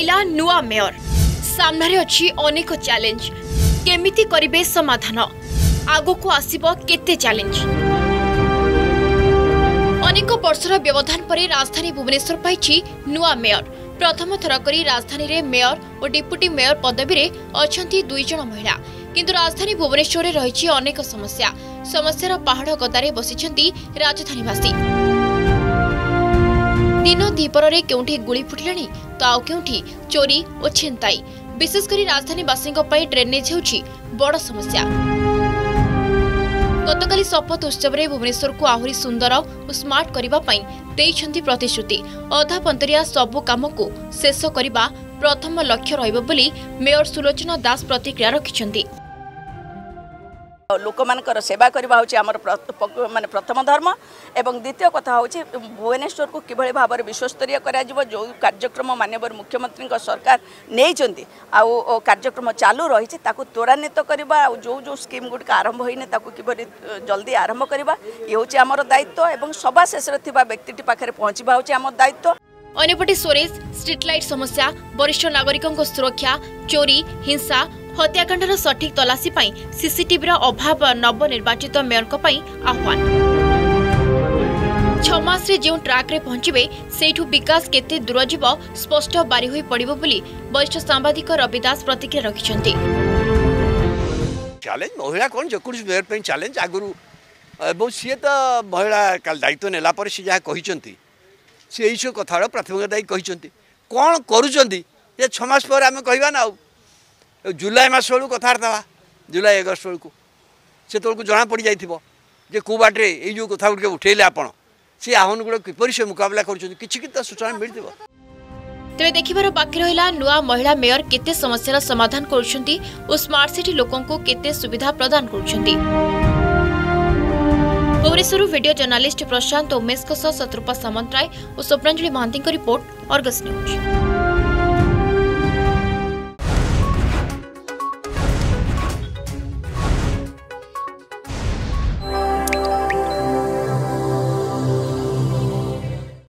पाइला नुआ मेयर सामने अच्छी अनेक चैलेंज केमिति करिबे समाधान आगो को आसीबो केते चैलेंज अनेक वर्षर व्यवधान पर राजधानी भुवनेश्वर पाइछि नुआ मेयर प्रथम थर करी राजधानी रे मेयर और डिप्यूटी मेयर पदवी रे अछंती 2 जण महिला किंतु राजधानी भुवनेश्वर रही अनेक समस्यार पहाड़ गदारे बसिछंती राजधानीवासी दिन दीपर में केउठी गुली फुटिलाणी तो आउ केउठी चोरी और छिनताई विशेषकर राजधानीवासी ड्रेनेज होउछि बड़ समस्या। गतकाली शपथ उत्सव में भुवनेश्वर को आहरी सुंदर और स्मार्ट करने प्रतिश्रुति अधा पंतरिया सबु काम को शेष करने प्रथम लक्ष्य रहिबो बोली मेयर सुलोचना दास प्रतिक्रिया रखिछंती। लोक मानकर सेवा करबा होची हमर माने प्रथम धर्म एवं द्वितीय कथा होची भुवनेश्वर को किभଳି भाबरे विश्वस्तरीय करा जिवो जो कार्यक्रम माननीय मुख्यमंत्री को सरकार नेइचंती आ कार्यक्रम चालू रही ताकू त्वरान्वित करबा आ जो स्कीम गुड आरंभ होइने ताकू किभଳି जल्दी आरंभ करबा ये होची हमर दायित्व एवं सभा शेष रे थिबा व्यक्तिटी पाखरे पहुंचबा होची हमर दायित्व। अन्यपटे सोरेश स्ट्रीट लाइट समस्या वरिष्ठ नागरिकों सुरक्षा चोरी हिंसा हत्याकांडर सठिक तलाशी पाई सीसीटीवी अभाव नवनिर्वाचित मेयर आह्वान 6 मास रे जो ट्रैक रे पहुंचबे सेठू विकास केते दूर जीव स्पष्ट बारी होई पड़िबो बोली वरिष्ठ सांबादिक रविदास प्रतिक्रिया रखिछंती। चैलेंज महिला कोन जकुर मेयर पे चैलेंज आगुरु एबो सिए त महिला काल दायित्व नेला पर से जा कहिसंती से एई कथा प्राथमिकता दायी कहिसंती कोन करूचंती ये 6 मास पर आमे कहबा ना जुलाई मास बेलू कथबार्ता जुलाई अगस्ट बेलू से तौक जना पड़ जाए कौ बाटे ये कथा गुड़ उठेले आपण से आहन गुड़ किपर से मुकाबला कर सूचना मिलती। तेरे देखिबार बाकी रहिला नुआ महिला मेयर केते समस्यार समाधान करुछंती और स्मार्ट सिटी लोकों को केते सुविधा प्रदान करुछंती। भुवनेश्वर वीडियो जर्नलिस्ट प्रशांत उमेश शत्रुपा सामंतराय और Swapnanjali Mahanty report Argus news.